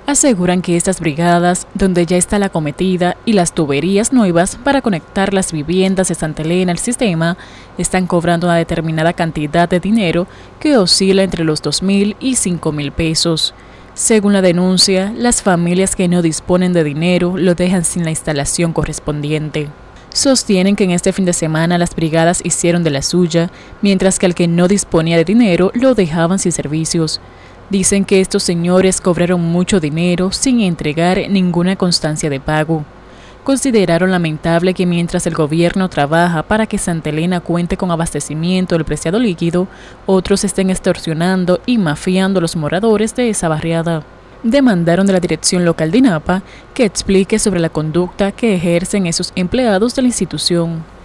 Aseguran que estas brigadas, donde ya está la acometida y las tuberías nuevas para conectar las viviendas de Santa Elena al sistema, están cobrando una determinada cantidad de dinero que oscila entre los 2.000 y 5.000 pesos. Según la denuncia, las familias que no disponen de dinero lo dejan sin la instalación correspondiente. Sostienen que en este fin de semana las brigadas hicieron de la suya, mientras que al que no disponía de dinero lo dejaban sin servicios. Dicen que estos señores cobraron mucho dinero sin entregar ninguna constancia de pago. Consideraron lamentable que mientras el gobierno trabaja para que Santa Elena cuente con abastecimiento del preciado líquido, otros estén extorsionando y mafiando a los moradores de esa barriada. Demandaron de la dirección local de INAPA que explique sobre la conducta que ejercen esos empleados de la institución.